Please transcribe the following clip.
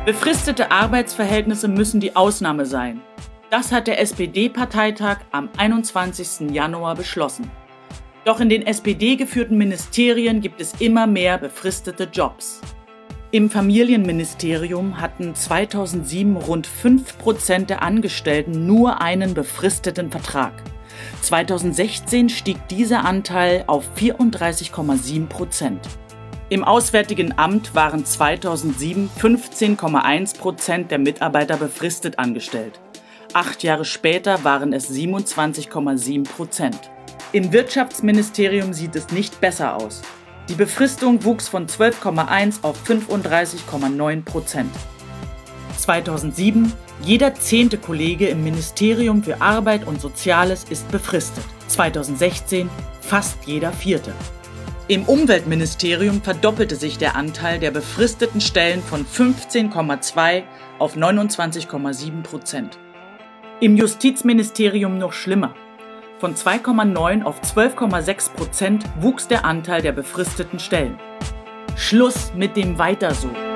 Befristete Arbeitsverhältnisse müssen die Ausnahme sein. Das hat der SPD-Parteitag am 21. Januar beschlossen. Doch in den SPD-geführten Ministerien gibt es immer mehr befristete Jobs. Im Familienministerium hatten 2007 rund 5% der Angestellten nur einen befristeten Vertrag. 2016 stieg dieser Anteil auf 34,7%. Im Auswärtigen Amt waren 2007 15,1% der Mitarbeiter befristet angestellt. 8 Jahre später waren es 27,7%. Im Wirtschaftsministerium sieht es nicht besser aus. Die Befristung wuchs von 12,1 auf 35,9%. 2007: Jeder 10. Kollege im Ministerium für Arbeit und Soziales ist befristet. 2016: fast jeder 4. Im Umweltministerium verdoppelte sich der Anteil der befristeten Stellen von 15,2 auf 29,7%. Im Justizministerium noch schlimmer. Von 2,9 auf 12,6% wuchs der Anteil der befristeten Stellen. Schluss mit dem Weiter so.